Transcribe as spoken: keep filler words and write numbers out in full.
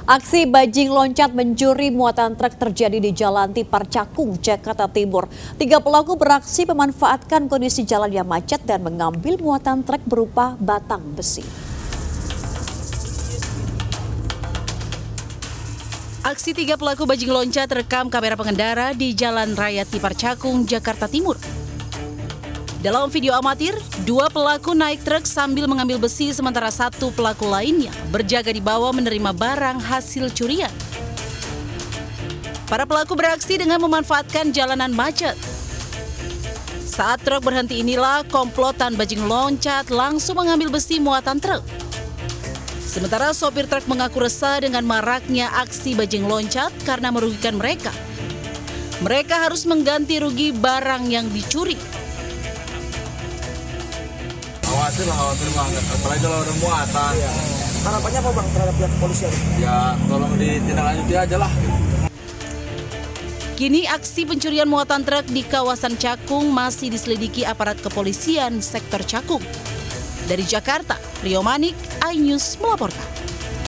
Aksi bajing loncat mencuri muatan truk terjadi di Jalan Tipar Cakung, Jakarta Timur. Tiga pelaku beraksi memanfaatkan kondisi jalan yang macet dan mengambil muatan truk berupa batang besi. Aksi tiga pelaku bajing loncat rekam kamera pengendara di Jalan Raya Tipar Cakung, Jakarta Timur. Dalam video amatir, dua pelaku naik truk sambil mengambil besi sementara satu pelaku lainnya berjaga di bawah menerima barang hasil curian. Para pelaku beraksi dengan memanfaatkan jalanan macet. Saat truk berhenti inilah komplotan bajing loncat langsung mengambil besi muatan truk. Sementara sopir truk mengaku resah dengan maraknya aksi bajing loncat karena merugikan mereka. Mereka harus mengganti rugi barang yang dicuri. Khawatir lah, khawatir banget, apalagi kalau ada muatan. Ya. Harapannya apa Bang terhadap pihak kepolisian? Ya tolong ditindaklanjuti aja lah. Kini aksi pencurian muatan truk di kawasan Cakung masih diselidiki aparat kepolisian sektor Cakung. Dari Jakarta, Rio Manik, iNews melaporkan.